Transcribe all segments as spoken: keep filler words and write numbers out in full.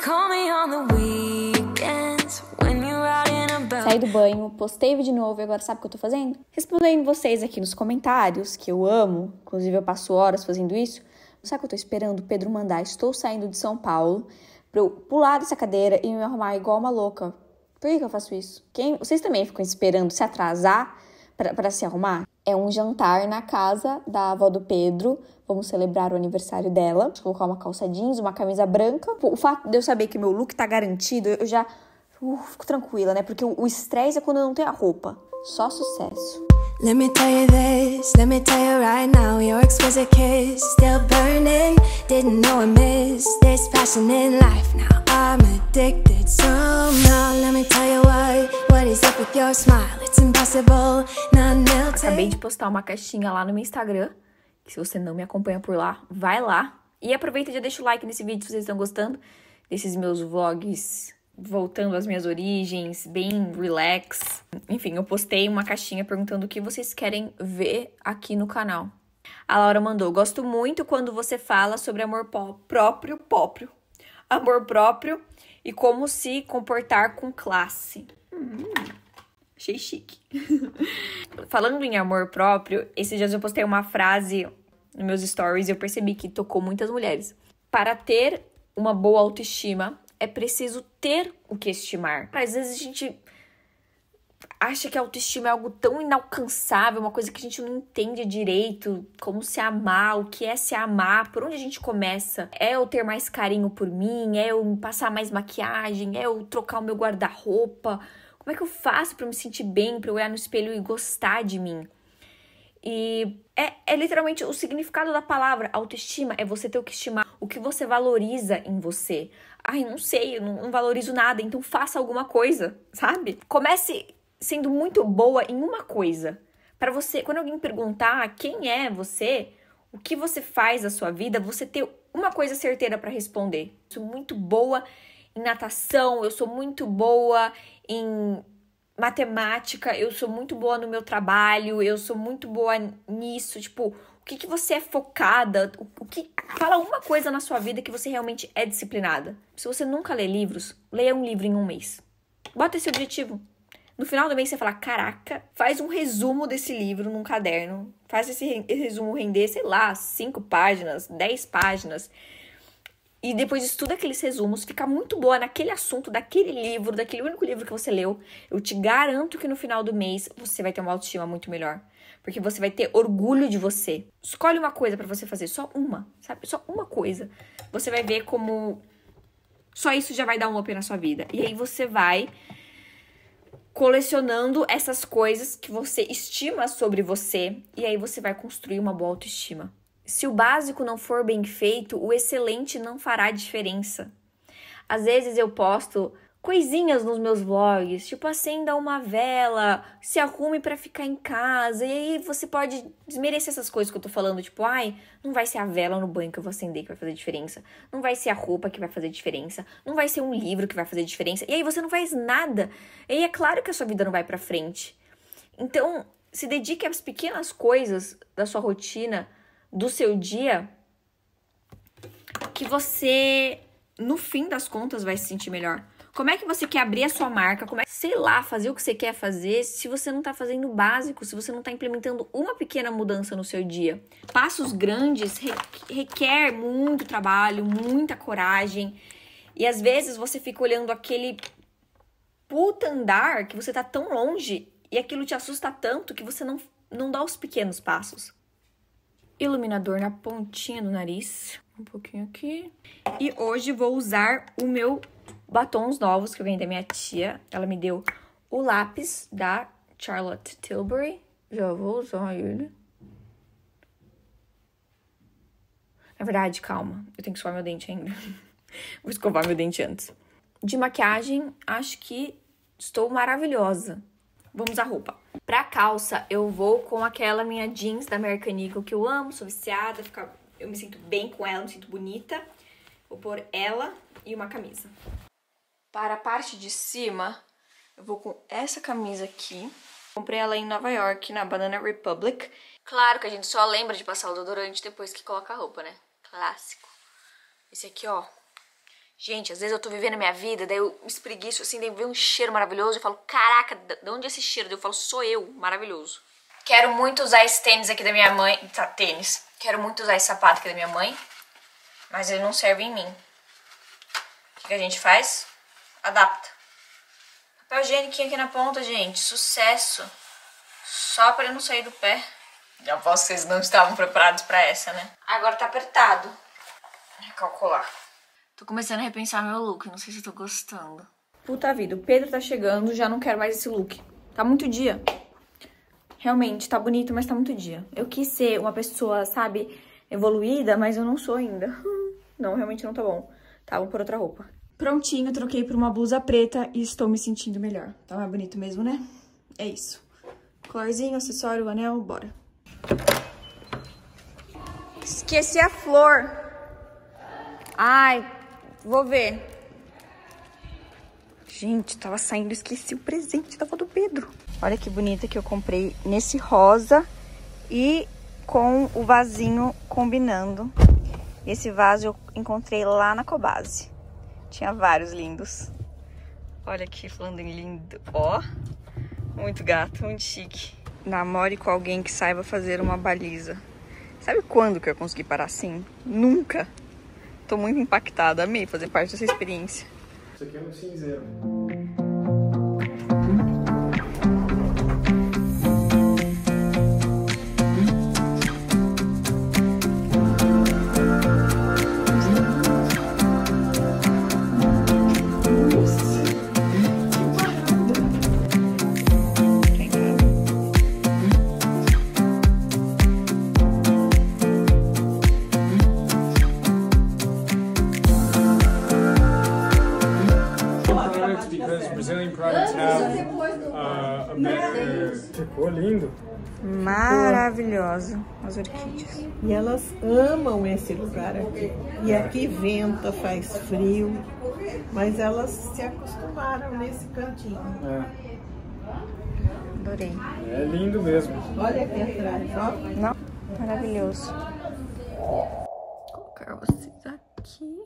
Saí do banho, postei vídeo novo e agora sabe o que eu tô fazendo? Respondendo vocês aqui nos comentários, que eu amo, inclusive eu passo horas fazendo isso. Sabe o que eu tô esperando o Pedro mandar? Estou saindo de São Paulo pra eu pular dessa cadeira e me arrumar igual uma louca. Por que que eu faço isso? Quem... Vocês também ficam esperando se atrasar pra, pra se arrumar? É um jantar na casa da avó do Pedro. Vamos celebrar o aniversário dela. Vou colocar uma calça jeans, uma camisa branca. O fato de eu saber que meu look tá garantido, eu já uh, fico tranquila, né? Porque o estresse é quando eu não tenho a roupa. Só sucesso. Let me tell you this, let me tell you right now, your exquisite kiss still burning, didn't know I missed this passion in life, now I'm addicted somehow. Let me tell you what, what is up with your smile, it's impossible, not melting. Acabei de postar uma caixinha lá no meu Instagram, que se você não me acompanha por lá, vai lá. E aproveita e já deixa o like nesse vídeo se vocês estão gostando desses meus vlogs voltando às minhas origens, bem relax. Enfim, eu postei uma caixinha perguntando o que vocês querem ver aqui no canal. A Laura mandou: gosto muito quando você fala sobre amor próprio, próprio, amor próprio e como se comportar com classe. Hum, achei chique. Falando em amor próprio, esses dias eu postei uma frase nos meus stories e eu percebi que tocou muitas mulheres. Para ter uma boa autoestima, é preciso ter o que estimar. Às vezes a gente acha que a autoestima é algo tão inalcançável, uma coisa que a gente não entende direito, como se amar, o que é se amar, por onde a gente começa. É eu ter mais carinho por mim, é eu passar mais maquiagem, é eu trocar o meu guarda-roupa. Como é que eu faço pra me sentir bem, pra eu olhar no espelho e gostar de mim? E é, é literalmente o significado da palavra autoestima, é você ter o que estimar, o que você valoriza em você. Ai, não sei, eu não, não valorizo nada, então faça alguma coisa, sabe? Comece sendo muito boa em uma coisa. Para você, quando alguém perguntar quem é você, o que você faz da sua vida, você ter uma coisa certeira para responder. Eu sou muito boa em natação, eu sou muito boa em matemática, eu sou muito boa no meu trabalho, eu sou muito boa nisso, tipo, o que que você é focada, o, o que, fala uma coisa na sua vida que você realmente é disciplinada. Se você nunca lê livros, leia um livro em um mês. Bota esse objetivo. No final do mês você fala, caraca, faz um resumo desse livro num caderno, faz esse resumo render, sei lá, cinco páginas, dez páginas. E depois estuda aqueles resumos, fica muito boa naquele assunto, daquele livro, daquele único livro que você leu. Eu te garanto que no final do mês você vai ter uma autoestima muito melhor. Porque você vai ter orgulho de você. Escolhe uma coisa pra você fazer, só uma, sabe? Só uma coisa. Você vai ver como só isso já vai dar um up na sua vida. E aí você vai colecionando essas coisas que você estima sobre você. E aí você vai construir uma boa autoestima. Se o básico não for bem feito, o excelente não fará diferença. Às vezes eu posto coisinhas nos meus vlogs, tipo acenda uma vela, se arrume pra ficar em casa, e aí você pode desmerecer essas coisas que eu tô falando, tipo, ai, não vai ser a vela no banho que eu vou acender que vai fazer diferença, não vai ser a roupa que vai fazer diferença, não vai ser um livro que vai fazer diferença, e aí você não faz nada, e aí é claro que a sua vida não vai pra frente. Então, se dedique às pequenas coisas da sua rotina, do seu dia, que você, no fim das contas, vai se sentir melhor. Como é que você quer abrir a sua marca? Como é que, sei lá, fazer o que você quer fazer se você não tá fazendo o básico, se você não tá implementando uma pequena mudança no seu dia? Passos grandes requer muito trabalho, muita coragem. E às vezes você fica olhando aquele puta andar que você tá tão longe e aquilo te assusta tanto que você não, não dá os pequenos passos. Iluminador na pontinha do nariz, um pouquinho aqui. E hoje vou usar o meu batons novos que eu ganhei da minha tia. Ela me deu o lápis da Charlotte Tilbury. Já vou usar ele. Na verdade, calma, eu tenho que escovar meu dente ainda. Vou escovar meu dente antes. De maquiagem, acho que estou maravilhosa. Vamos à roupa. Pra calça, eu vou com aquela minha jeans da American Eagle que eu amo, sou viciada, fica, eu me sinto bem com ela, me sinto bonita. Vou pôr ela e uma camisa. Para a parte de cima, eu vou com essa camisa aqui. Comprei ela em Nova York, na Banana Republic. Claro que a gente só lembra de passar o desodorante depois que coloca a roupa, né? Clássico. Esse aqui, ó, Gente, às vezes eu tô vivendo a minha vida, daí eu me espreguiço assim, daí vem um cheiro maravilhoso, eu falo, caraca, de onde é esse cheiro? Daí eu falo, sou eu, maravilhoso. Quero muito usar esse tênis aqui da minha mãe, tá, tênis. Quero muito usar esse sapato aqui da minha mãe, mas ele não serve em mim. O que, que a gente faz? Adapta. Papel higiênico aqui na ponta, gente, sucesso. Só pra ele não sair do pé. Já posso que vocês não estavam preparados pra essa, né? Agora tá apertado. Recalcular. Tô começando a repensar meu look, não sei se eu tô gostando. Puta vida, o Pedro tá chegando, já não quero mais esse look. Tá muito dia. Realmente, tá bonito, mas tá muito dia. Eu quis ser uma pessoa, sabe, evoluída, mas eu não sou ainda. Não, realmente não tá bom. Tá, vou por outra roupa. Prontinho, troquei por uma blusa preta e estou me sentindo melhor. Tá mais bonito mesmo, né? É isso. Colarzinho, acessório, anel, bora. Esqueci a flor. Ai, vou ver. Gente, tava saindo, esqueci o presente da avó do Pedro. Olha que bonita que eu comprei nesse rosa e com o vasinho combinando. Esse vaso eu encontrei lá na Cobase. Tinha vários lindos. Olha aqui, falando em lindo. Ó, muito gato, muito chique. Namore com alguém que saiba fazer uma baliza. Sabe quando que eu consegui parar assim? Nunca. Tô muito impactada, amei fazer parte dessa experiência. Isso aqui é um cinzeiro. Ficou lindo. Maravilhoso, as orquídeas. E elas amam esse lugar aqui. E aqui venta, faz frio, mas elas se acostumaram nesse cantinho. É. Adorei. É lindo mesmo. Olha aqui atrás, ó. Não? Maravilhoso. Vou colocar vocês aqui.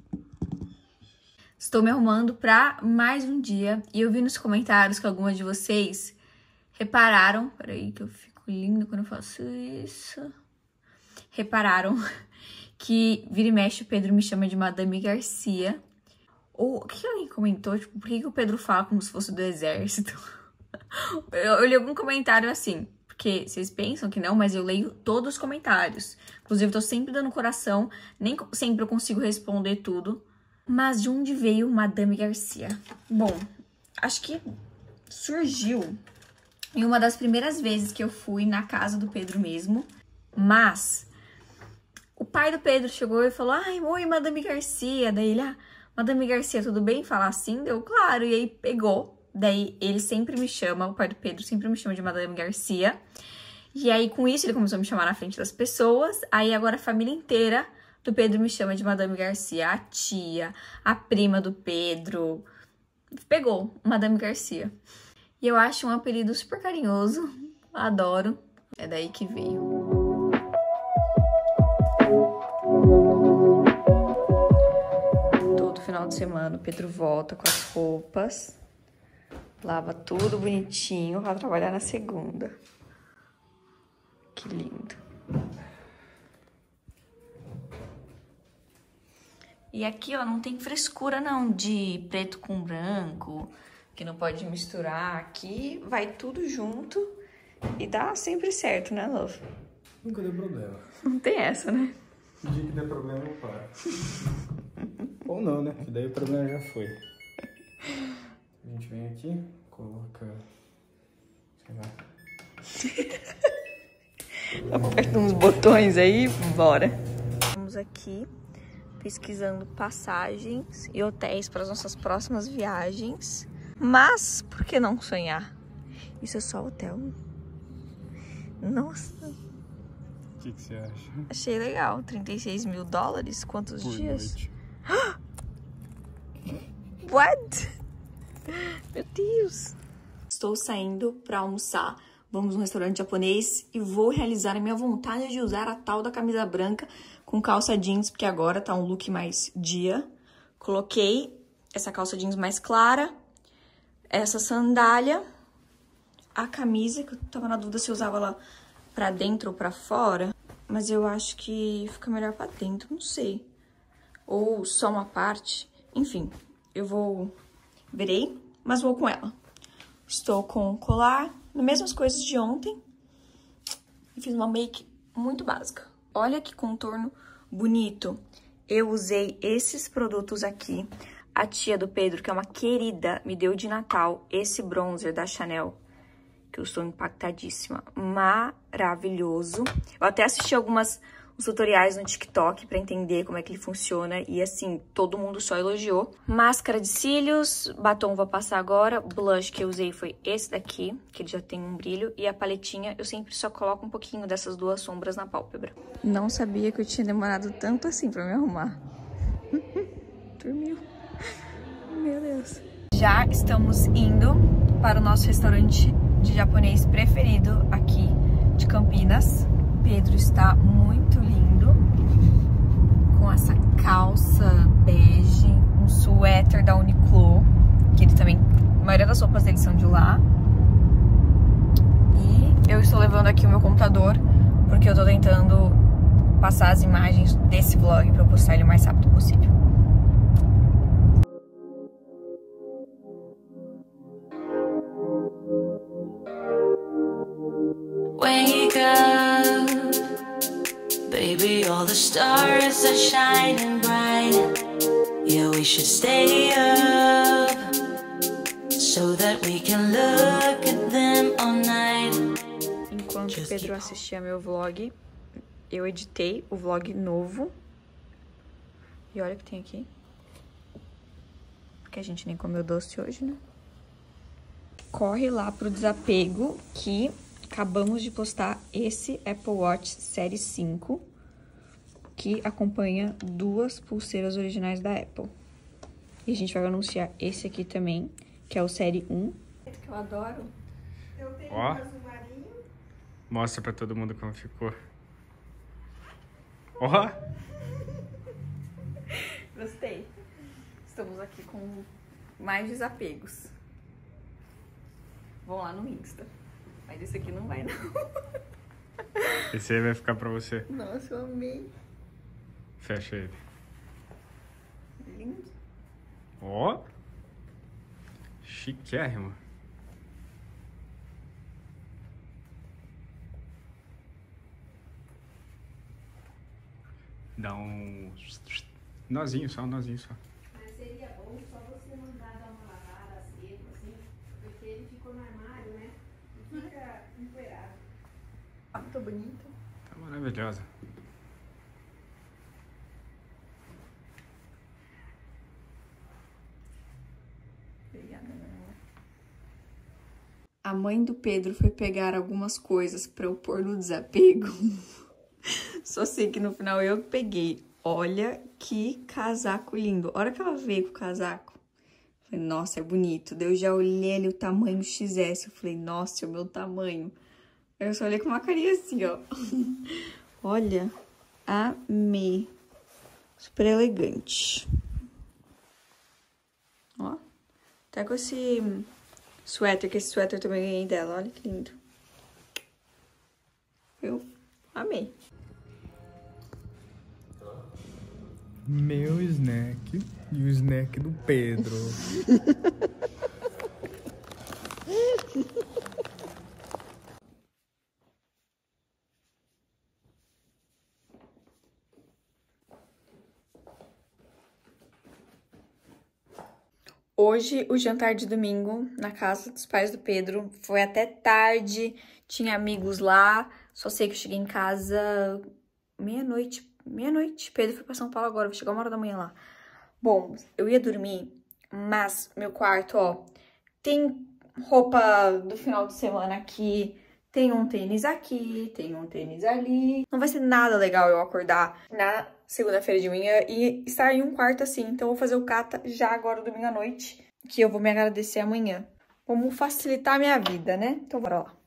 Estou me arrumando para mais um dia. E eu vi nos comentários que algumas de vocês repararam... Peraí que eu fico linda quando eu faço isso. Repararam que vira e mexe o Pedro me chama de Madame Garcia. Ou o que alguém comentou? Tipo, por que, que o Pedro fala como se fosse do exército? Eu li algum comentário assim. Porque vocês pensam que não, mas eu leio todos os comentários. Inclusive, eu tô sempre dando coração. Nem sempre eu consigo responder tudo. Mas de onde veio Madame Garcia? Bom, acho que surgiu em uma das primeiras vezes que eu fui na casa do Pedro mesmo. Mas o pai do Pedro chegou e falou: ai, oi, Madame Garcia. Daí ele, ah, Madame Garcia, tudo bem? Falar assim? Deu, claro. E aí pegou. Daí ele sempre me chama, o pai do Pedro sempre me chama de Madame Garcia. E aí com isso ele começou a me chamar na frente das pessoas. Aí agora a família inteira do Pedro me chama de Madame Garcia, a tia, a prima do Pedro. Pegou, Madame Garcia. E eu acho um apelido super carinhoso, adoro. É daí que veio. Todo final de semana o Pedro volta com as roupas, lava tudo bonitinho pra trabalhar na segunda. Que lindo. E aqui, ó, não tem frescura, não, de preto com branco, que não pode misturar. Aqui vai tudo junto e dá sempre certo, né, Love? Nunca deu problema. Não tem essa, né? O dia que der problema, eu paro. Ou não, né? Que daí o problema já foi. A gente vem aqui, coloca... sei lá. Aperta uns botões aí, bora. Estamos aqui pesquisando passagens e hotéis para as nossas próximas viagens. Mas, por que não sonhar? Isso é só hotel. Nossa. O que, que você acha? Achei legal. trinta e seis mil dólares? Quantos Por dias? noite. What? Meu Deus. Estou saindo para almoçar. Vamos num restaurante japonês e vou realizar a minha vontade de usar a tal da camisa branca com calça jeans, porque agora tá um look mais dia. Coloquei essa calça jeans mais clara, essa sandália, a camisa, que eu tava na dúvida se eu usava ela pra dentro ou pra fora, mas eu acho que fica melhor pra dentro, não sei. Ou só uma parte, enfim, eu vou... Verei, mas vou com ela. Estou com o colar, as mesmas coisas de ontem. E fiz uma make muito básica. Olha que contorno bonito. Eu usei esses produtos aqui. A tia do Pedro, que é uma querida, me deu de Natal esse bronzer da Chanel, que eu estou impactadíssima. Maravilhoso. Eu até assisti algumas os tutoriais no TikTok pra entender como é que ele funciona. E assim, todo mundo só elogiou. Máscara de cílios, batom vou passar agora. Blush que eu usei foi esse daqui, que ele já tem um brilho. E a paletinha, eu sempre só coloco um pouquinho dessas duas sombras na pálpebra. Não sabia que eu tinha demorado tanto assim pra me arrumar. Dormiu. Meu Deus. Já estamos indo para o nosso restaurante de japonês preferido aqui de Campinas. Pedro está muito lindo, com essa calça bege, um suéter da Uniqlo, que ele também, a maioria das roupas dele são de lá. E eu estou levando aqui o meu computador, porque eu tô tentando passar as imagens desse vlog para eu postar ele o mais rápido possível. Wake up, baby, all the stars are shining bright. Yeah, we should stay up so that we can look at them all night. Enquanto o Pedro assistia meu vlog, eu editei o vlog novo. E olha o que tem aqui. Porque a gente nem comeu doce hoje, né? Corre lá pro desapego que... Acabamos de postar esse Apple Watch Série cinco, que acompanha duas pulseiras originais da Apple. E a gente vai anunciar esse aqui também, que é o Série um. Que eu adoro. Eu tenho Ó. um azul marinho. Mostra pra todo mundo como ficou. Ó! Gostei. Estamos aqui com mais desapegos. Vão lá no Insta. Mas esse aqui não vai, não. Esse aí vai ficar pra você. Nossa, eu amei. Fecha ele. Lindo. Ó! Chiquérrimo. Dá um nozinho só, um nozinho só. Mas seria bom só você mandar dar uma lavada seco, assim, porque ele ficou no armário, né? E fica empoeirado. Ah, muito bonito. Tá maravilhosa. Obrigada, meu amor. A mãe do Pedro foi pegar algumas coisas pra eu pôr no desapego. Só sei que no final eu peguei. Olha que casaco lindo. A hora que ela veio com o casaco, eu falei, nossa, é bonito. Daí eu já olhei ali o tamanho X S. Eu falei, nossa, é o meu tamanho. Aí eu só olhei com uma carinha assim, ó. Olha, amei. Super elegante. Ó. Até com esse suéter, que esse suéter eu também ganhei dela. Olha que lindo. Eu amei. Meu snack e o snack do Pedro. Hoje, o jantar de domingo na casa dos pais do Pedro foi até tarde, tinha amigos lá, só sei que eu cheguei em casa meia-noite, meia-noite. Pedro foi pra São Paulo agora, vou chegar uma hora da manhã lá. Bom, eu ia dormir, mas meu quarto, ó, tem roupa do final de semana aqui, tem um tênis aqui, tem um tênis ali. Não vai ser nada legal eu acordar na segunda-feira de manhã e estar em um quarto assim. Então eu vou fazer o cata já agora, domingo à noite, que eu vou me agradecer amanhã. Vamos facilitar a minha vida, né? Então bora lá.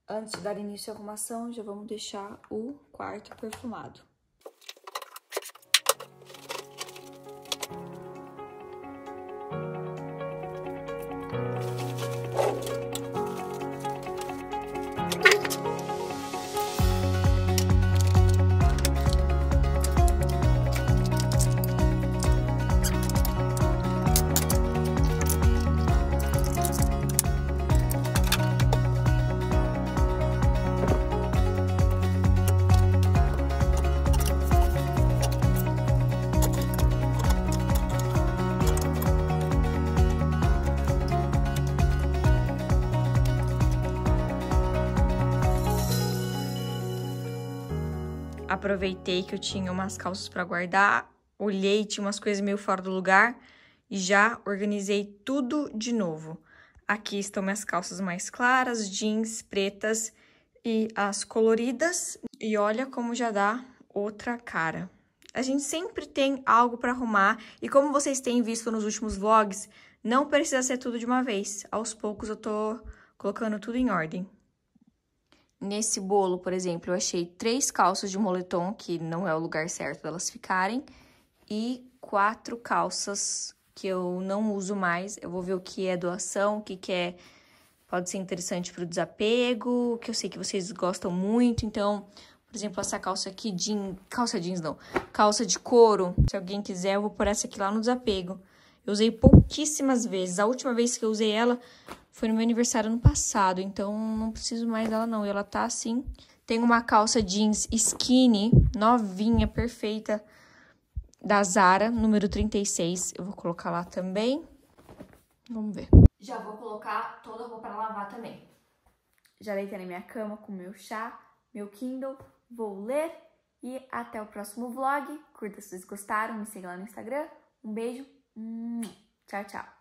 Antes de dar início à arrumação, já vamos deixar o quarto perfumado. Aproveitei que eu tinha umas calças para guardar, olhei, tinha umas coisas meio fora do lugar e já organizei tudo de novo. Aqui estão minhas calças mais claras, jeans pretas e as coloridas. E olha como já dá outra cara. A gente sempre tem algo para arrumar e como vocês têm visto nos últimos vlogs, não precisa ser tudo de uma vez. Aos poucos eu tô colocando tudo em ordem. Nesse bolo, por exemplo, eu achei três calças de moletom, que não é o lugar certo delas ficarem, e quatro calças que eu não uso mais. Eu vou ver o que é doação, o que, que é, pode ser interessante para o desapego, que eu sei que vocês gostam muito. Então, por exemplo, essa calça aqui, jean, calça jeans não, calça de couro, se alguém quiser, eu vou pôr essa aqui lá no desapego. Eu usei pouquíssimas vezes. A última vez que eu usei ela foi no meu aniversário ano passado, então não preciso mais dela não. E ela tá assim. Tem uma calça jeans skinny, novinha, perfeita, da Zara, número trinta e seis. Eu vou colocar lá também. Vamos ver. Já vou colocar toda a roupa pra lavar também. Já deitei na minha cama com meu chá, meu Kindle. Vou ler e até o próximo vlog. Curta se vocês gostaram, me siga lá no Instagram. Um beijo. Tchau, tchau.